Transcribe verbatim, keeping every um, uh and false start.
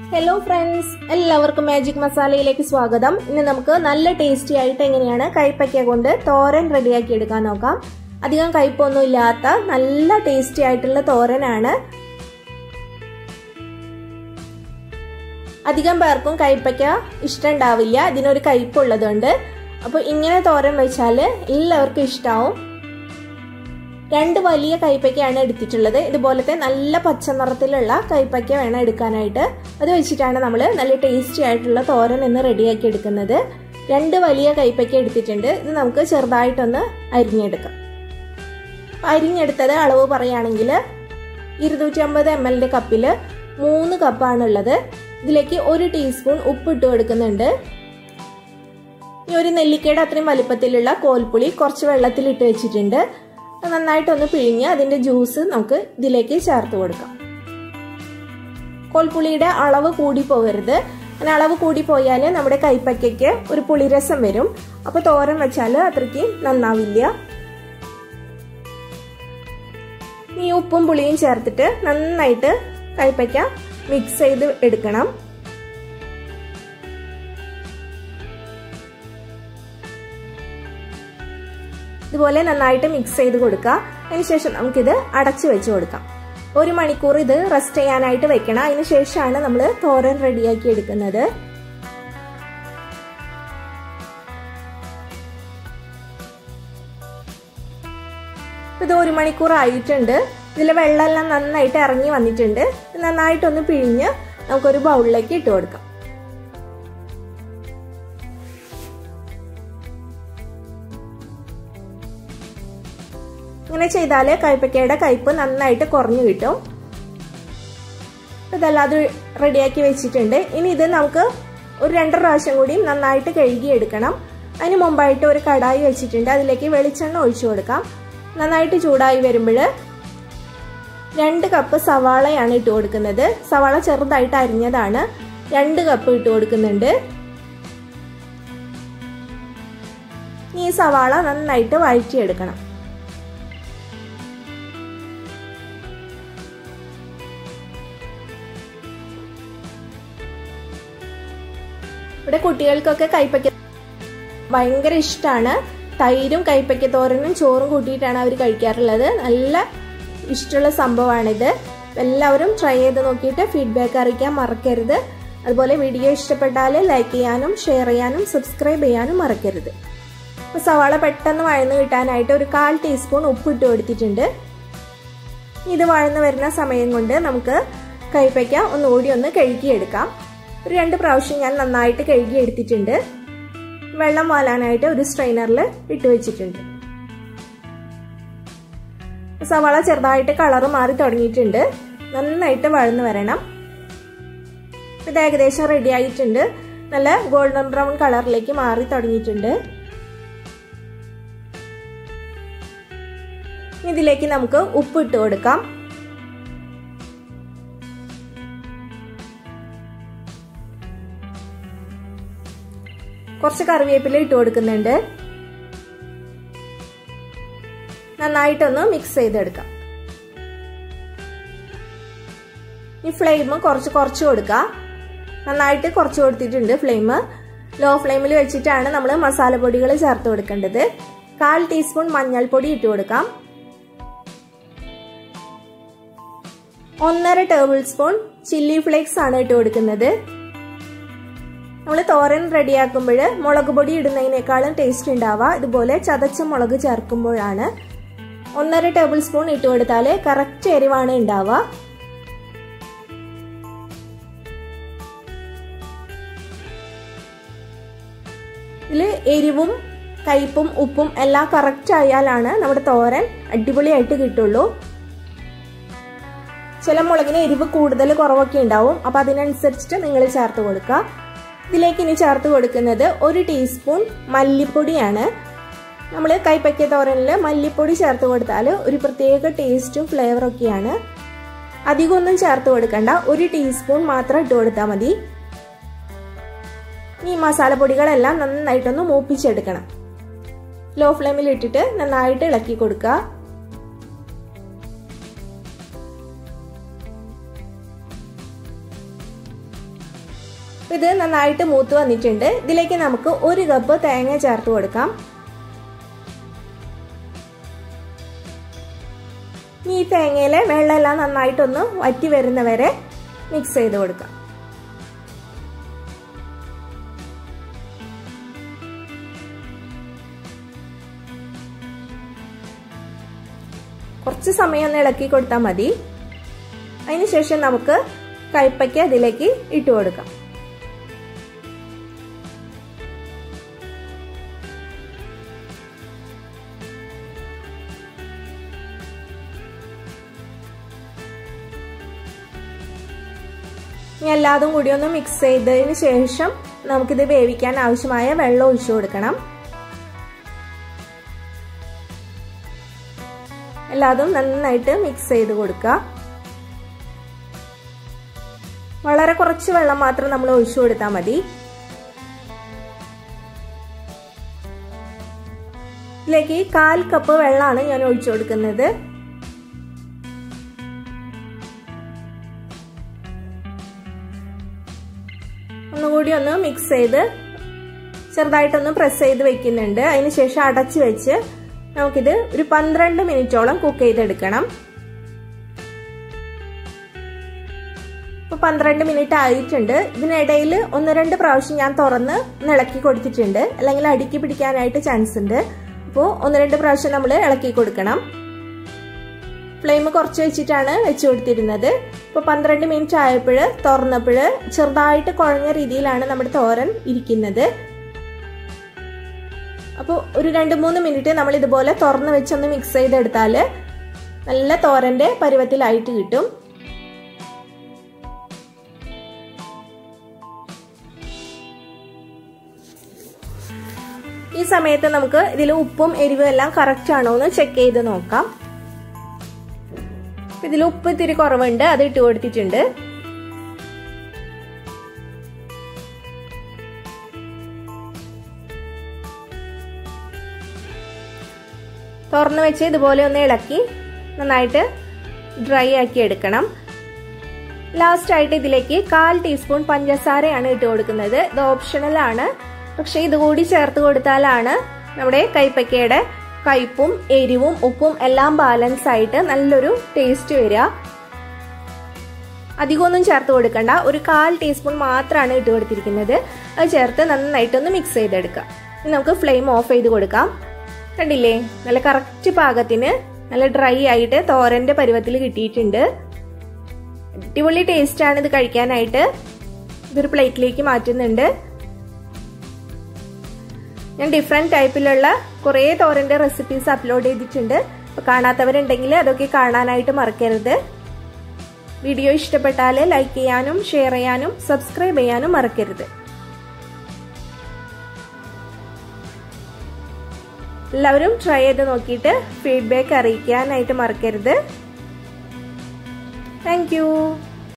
Hello friends, എല്ലാവർക്കും magic മസാലയിലേക്ക് സ്വാഗതം. ഇന്ന് നമുക്ക് നല്ല ടേസ്റ്റി ആയിട്ട് എങ്ങനെയാണ് കൈപ്പയ്ക്ക കൊണ്ട് തോരൻ റെഡിയാക്കി എടുക്കാൻ നോക്കാം. അധികം കയ്പൊന്നും ഇല്ലാത്ത നല്ല ടേസ്റ്റി ആയിട്ടുള്ള തോരനാണ്. അധികം പേർക്കും കൈപ്പയ്ക്ക ഇഷ്ടമുണ്ടാവില്ല, ഇതിനൊരു കയ്പുള്ളതുകൊണ്ട്. അപ്പോൾ ഇങ്ങനെ തോരൻ വെച്ചാൽ എല്ലാവർക്കും ഇഷ്ടാവും. രണ്ട് വലിയ കൈപ്പയ്ക്കയാണ് എടുത്തിട്ടുള്ളത്. ഇതുപോലത്തെ നല്ല പച്ച നിറത്തിലുള്ള കൈപ്പയ്ക്ക വേണം എടുക്കാനായിട്ട്. അത് വെച്ചിട്ടാണ് നമ്മൾ നല്ല ടേസ്റ്റി ആയിട്ടുള്ള തോരൻ എന്ന് റെഡിയാക്കി എടുക്കുന്നത്. രണ്ട് വലിയ കൈപ്പയ്ക്ക എടുത്തിട്ടുണ്ട്. ഇത് നമുക്ക് ചെറുതായിട്ടൊന്ന് അരിഞ്ഞെടുക്കാം. അരിഞ്ഞെടുത്തത് അളവ് പറയുകയാണെങ്കിൽ ഇരുന്നൂറ്റി അമ്പത് എം എല്ലിന്റെ കപ്പിൽ മൂന്ന് കപ്പാണുള്ളത്. ഇതിലേക്ക് ഒരു ടീസ്പൂൺ ഉപ്പ് ഇട്ട് കൊടുക്കുന്നുണ്ട്. ഈ ഒരു നെല്ലിക്കയുടെ അത്രയും വലിപ്പത്തിലുള്ള കോൽപ്പുളി കുറച്ച് വെള്ളത്തിൽ ഇട്ട് വെച്ചിട്ടുണ്ട്. നന്നായിട്ടൊന്ന് പിഴിഞ്ഞ് അതിന്റെ ജ്യൂസ് നമുക്ക് ഇതിലേക്ക് ചേർത്ത് കൊടുക്കാം. കോൽപ്പുളിയുടെ അളവ് കൂടി പോകരുത്. അങ്ങനെ അളവ് കൂടി പോയാൽ നമ്മുടെ കൈപ്പയ്ക്കയ്ക്ക് ഒരു പുളിരസം വരും. അപ്പൊ തോരൻ വെച്ചാൽ അത്രയ്ക്ക് നന്നാവില്ല. ഈ ഉപ്പും പുളിയും ചേർത്തിട്ട് നന്നായിട്ട് കൈപ്പയ്ക്ക മിക്സ് ചെയ്ത് എടുക്കണം. ഇതുപോലെ നന്നായിട്ട് മിക്സ് ചെയ്ത് കൊടുക്കുക. അതിനുശേഷം നമുക്കിത് അടച്ചു വെച്ച് കൊടുക്കാം. ഒരു മണിക്കൂർ ഇത് റെസ്റ്റ് ചെയ്യാനായിട്ട് വെക്കണം. അതിനുശേഷമാണ് നമ്മൾ തോരൻ റെഡിയാക്കി എടുക്കുന്നത്. ഇത് ഒരു മണിക്കൂർ ആയിട്ടുണ്ട്. ഇതിലെ വെള്ളമെല്ലാം നന്നായിട്ട് ഇറങ്ങി വന്നിട്ടുണ്ട്. നന്നായിട്ടൊന്ന് പിഴിഞ്ഞ് നമുക്കൊരു ബൗളിലേക്ക് ഇട്ട് കൊടുക്കാം. ഇങ്ങനെ ചെയ്താല് കൈപ്പയ്ക്കയുടെ കയ്പ് നന്നായിട്ട് കുറഞ്ഞു കിട്ടും. ഇതെല്ലാം അത് റെഡിയാക്കി വെച്ചിട്ടുണ്ട്. ഇനി ഇത് നമുക്ക് ഒരു രണ്ട് പ്രാവശ്യം കൂടി നന്നായിട്ട് കഴുകി എടുക്കണം. അതിന് മുമ്പായിട്ട് ഒരു കടായി വെച്ചിട്ടുണ്ട്. അതിലേക്ക് വെളിച്ചെണ്ണ ഒഴിച്ചു കൊടുക്കാം. നന്നായിട്ട് ചൂടായി വരുമ്പോൾ രണ്ട് കപ്പ് സവാളയാണ് ഇട്ട് കൊടുക്കുന്നത്. സവാള ചെറുതായിട്ട് അരിഞ്ഞതാണ്. രണ്ട് കപ്പ് ഇട്ട് കൊടുക്കുന്നുണ്ട്. ഈ സവാള നന്നായിട്ട് വഴറ്റിയെടുക്കണം. ഇവിടെ കുട്ടികൾക്കൊക്കെ കൈപ്പയ്ക്ക ഭയങ്കര ഇഷ്ടമാണ്. തൈരും കൈപ്പയ്ക്ക തോരനും ചോറും കൂട്ടിയിട്ടാണ് അവർ കഴിക്കാറുള്ളത്. നല്ല ഇഷ്ടമുള്ള സംഭവമാണിത്. എല്ലാവരും ട്രൈ ചെയ്ത് നോക്കിയിട്ട് ഫീഡ്ബാക്ക് അറിയിക്കാൻ മറക്കരുത്. അതുപോലെ വീഡിയോ ഇഷ്ടപ്പെട്ടാൽ ലൈക്ക് ചെയ്യാനും ഷെയർ ചെയ്യാനും സബ്സ്ക്രൈബ് ചെയ്യാനും മറക്കരുത്. അപ്പോൾ സവാള പെട്ടെന്ന് വഴന്ന് കിട്ടാനായിട്ട് ഒരു കാൽ ടീസ്പൂൺ ഉപ്പ് ഇട്ട് കൊടുത്തിട്ടുണ്ട്. ഇത് വഴന്ന് വരുന്ന സമയം കൊണ്ട് നമുക്ക് കൈപ്പയ്ക്ക ഒന്നുകൂടി ഒന്ന് കഴുകിയെടുക്കാം. ഒരു രണ്ട് പ്രാവശ്യം ഞാൻ നന്നായിട്ട് കഴുകി എടുത്തിട്ടുണ്ട്. വെള്ളം വാലാനായിട്ട് ഒരു സ്ട്രെയിനറിൽ ഇട്ട് വെച്ചിട്ടുണ്ട്. സവാള ചെറുതായിട്ട് കളറ് മാറി തുടങ്ങിയിട്ടുണ്ട്. നന്നായിട്ട് വഴന്ന് വരണം. ഇത് ഏകദേശം റെഡി ആയിട്ടുണ്ട്. നല്ല ഗോൾഡൻ ബ്രൗൺ കളറിലേക്ക് മാറി തുടങ്ങിയിട്ടുണ്ട്. ഇതിലേക്ക് നമുക്ക് ഉപ്പ് ഇട്ട് കൊടുക്കാം. കുറച്ച് കറിവേപ്പില ഇട്ട് കൊടുക്കുന്നുണ്ട്. നന്നായിട്ടൊന്ന് മിക്സ് ചെയ്തെടുക്കാം. ഈ ഫ്ലെയിം കുറച്ച് കുറച്ച് കൊടുക്കാം. നന്നായിട്ട് കുറച്ച് കൊടുത്തിട്ടുണ്ട് ഫ്ലെയിം. ലോ ഫ്ലെയിമിൽ വെച്ചിട്ടാണ് നമ്മൾ മസാലപ്പൊടികൾ ചേർത്ത് കൊടുക്കേണ്ടത്. കാൽ ടീസ്പൂൺ മഞ്ഞൾപ്പൊടി ഇട്ട് കൊടുക്കാം. ഒന്നര ടേബിൾ സ്പൂൺ ചില്ലി ഫ്ലേക്സ് ആണ് ഇട്ട് കൊടുക്കുന്നത്. നമ്മൾ തോരൻ റെഡിയാക്കുമ്പോൾ മുളക് പൊടി ഇടുന്നതിനേക്കാളും ടേസ്റ്റ് ഉണ്ടാവുക ഇതുപോലെ ചതച്ച മുളക് ചേർക്കുമ്പോഴാണ്. ഒന്നര ടേബിൾ സ്പൂൺ ഇട്ട് കൊടുത്താൽ കറക്റ്റ് എരിവാണ് ഉണ്ടാവുക. ഇതിൽ എരിവും കയ്പും ഉപ്പും എല്ലാം കറക്റ്റ് ആയാലാണ് നമ്മുടെ തോരൻ അടിപൊളിയായിട്ട് കിട്ടുള്ളൂ. ചില മുളകിന് എരിവ് കൂടുതൽ കുറവൊക്കെ ഉണ്ടാവും. അപ്പൊ അതിനനുസരിച്ചിട്ട് നിങ്ങൾ ചേർത്ത് കൊടുക്കുക. ഇതിലേക്ക് ഇനി ചേർത്ത് കൊടുക്കുന്നത് ഒരു ടീസ്പൂൺ മല്ലിപ്പൊടിയാണ്. നമ്മൾ കൈപ്പയ്ക്ക തോരനിൽ മല്ലിപ്പൊടി ചേർത്ത് കൊടുത്താൽ ഒരു പ്രത്യേക ടേസ്റ്റും ഫ്ലേവറും ഒക്കെയാണ്. അധികമൊന്നും ചേർത്ത് കൊടുക്കണ്ട. ഒരു ടീസ്പൂൺ മാത്രം ഇട്ട് കൊടുത്താൽ മതി. ഈ മസാലപ്പൊടികളെല്ലാം നന്നായിട്ടൊന്ന് മൂപ്പിച്ചെടുക്കണം. ലോ ഫ്ലെയിമിൽ ഇട്ടിട്ട് നന്നായിട്ട് ഇളക്കി കൊടുക്കുക. ഇത് നന്നായിട്ട് മൂത്ത് വന്നിട്ടുണ്ട്. ഇതിലേക്ക് നമുക്ക് ഒരു കപ്പ് തേങ്ങ ചേർത്ത് കൊടുക്കാം. ഈ തേങ്ങയിലെ വെള്ളമെല്ലാം നന്നായിട്ടൊന്ന് വറ്റി വരുന്നവരെ മിക്സ് ചെയ്ത് കൊടുക്കാം. കുറച്ച് സമയം ഒന്ന് ഇളക്കി കൊടുത്താൽ മതി. അതിനുശേഷം നമുക്ക് കയ്പയ്ക്ക അതിലേക്ക് ഇട്ട് കൊടുക്കാം. ഇനി എല്ലാതും കൂടി ഒന്ന് മിക്സ് ചെയ്തതിന് ശേഷം നമുക്കിത് വേവിക്കാൻ ആവശ്യമായ വെള്ളം ഒഴിച്ചു കൊടുക്കണം. എല്ലാതും നന്നായിട്ട് മിക്സ് ചെയ്ത് കൊടുക്കുക. വളരെ കുറച്ച് വെള്ളം മാത്രം നമ്മൾ ഒഴിച്ചു കൊടുത്താൽ മതി. ഇതിലേക്ക് കാൽ കപ്പ് വെള്ളമാണ് ഞാൻ ഒഴിച്ചു കൊടുക്കുന്നത്. ഒന്നുകൂടി ഒന്ന് മിക്സ് ചെയ്ത് ചെറുതായിട്ടൊന്ന് പ്രസ് ചെയ്ത് വെക്കുന്നുണ്ട്. അതിനുശേഷം അടച്ചു വെച്ച് നമുക്കിത് ഒരു പന്ത്രണ്ട് മിനിറ്റോളം കുക്ക് ചെയ്തെടുക്കണം. ഇപ്പൊ പന്ത്രണ്ട് മിനിറ്റ് ആയിട്ടുണ്ട്. ഇതിനിടയിൽ ഒന്ന് രണ്ട് പ്രാവശ്യം ഞാൻ തുറന്ന് ഇളക്കി കൊടുത്തിട്ടുണ്ട്, അല്ലെങ്കിൽ അടുക്കി പിടിക്കാനായിട്ട് ചാൻസ് ഉണ്ട്. അപ്പോൾ ഒന്ന് രണ്ട് പ്രാവശ്യം നമ്മൾ ഇളക്കി കൊടുക്കണം. ഫ്ലെയിം കുറച്ച് വെച്ചിട്ടാണ് വെച്ചു കൊടുത്തിരുന്നത്. ഇപ്പോൾ പന്ത്രണ്ട് മിനിറ്റ് ആയപ്പോൾ തുറന്നപ്പോൾ ചെറുതായിട്ട് കുഴഞ്ഞ രീതിയിലാണ് നമ്മുടെ തോരൻ ഇരിക്കുന്നത്. അപ്പോൾ ഒരു രണ്ട് മൂന്ന് മിനിറ്റ് നമ്മൾ ഇതുപോലെ തുറന്ന് വെച്ചൊന്ന് മിക്സ് ചെയ്തെടുത്താൽ നല്ല തോരന്റെ പരുവത്തിലായിട്ട് കിട്ടും. ഈ സമയത്ത് നമുക്ക് ഇതിൽ ഉപ്പും എരിവും എല്ലാം കറക്റ്റ് ആണോ എന്ന് ചെക്ക് ചെയ്ത് നോക്കാം. ഇതിൽ ഉപ്പ് ഇത്തിരി കുറവുണ്ട്, അത് ഇട്ട് കൊടുത്തിട്ടുണ്ട്. തുറന്ന് വെച്ച് ഇതുപോലെ ഒന്ന് ഇളക്കി നന്നായിട്ട് ഡ്രൈ ആക്കി എടുക്കണം. ലാസ്റ്റ് ആയിട്ട് ഇതിലേക്ക് കാൽ ടീസ്പൂൺ പഞ്ചസാരയാണ് ഇട്ട് കൊടുക്കുന്നത്. ഇത് ഓപ്ഷണൽ ആണ്, പക്ഷെ ഇതുകൂടി ചേർത്ത് കൊടുത്താലാണ് നമ്മുടെ കൈപ്പക്കയുടെ കയ്പും എരിവും ഉപ്പും എല്ലാം ബാലൻസ് ആയിട്ട് നല്ലൊരു ടേസ്റ്റ് വരിക. അധികമൊന്നും ചേർത്ത് കൊടുക്കണ്ട, ഒരു കാൽ ടീസ്പൂൺ മാത്രമാണ് ഇട്ട് കൊടുത്തിരിക്കുന്നത്. അത് ചേർത്ത് നന്നായിട്ടൊന്ന് മിക്സ് ചെയ്തെടുക്കാം. ഇനി നമുക്ക് ഫ്ലെയിം ഓഫ് ചെയ്ത് കൊടുക്കാം. കണ്ടില്ലേ, നല്ല കറക്റ്റ് പാകത്തിന് നല്ല ഡ്രൈ ആയിട്ട് തോരന്റെ പരുവത്തിൽ കിട്ടിയിട്ടുണ്ട്. അടിപൊളി ടേസ്റ്റ് ആണ് ഇത് കഴിക്കാനായിട്ട്. ഇതൊരു പ്ലേറ്റിലേക്ക് മാറ്റുന്നുണ്ട്. ഞാൻ ഡിഫറെന്റ് ടൈപ്പിലുള്ള കുറേ തോരന്റെ റെസിപ്പീസ് അപ്ലോഡ് ചെയ്തിട്ടുണ്ട്. അപ്പോൾ കാണാത്തവരുണ്ടെങ്കിൽ അതൊക്കെ കാണാനായിട്ട് മറക്കരുത്. വീഡിയോ ഇഷ്ടപ്പെട്ടാൽ ലൈക്ക് ചെയ്യാനും ഷെയർ ചെയ്യാനും സബ്സ്ക്രൈബ് ചെയ്യാനും മറക്കരുത്. എല്ലാവരും ട്രൈ ചെയ്ത് നോക്കിയിട്ട് ഫീഡ്ബാക്ക് അറിയിക്കാനായിട്ട് മറക്കരുത്. Thank U.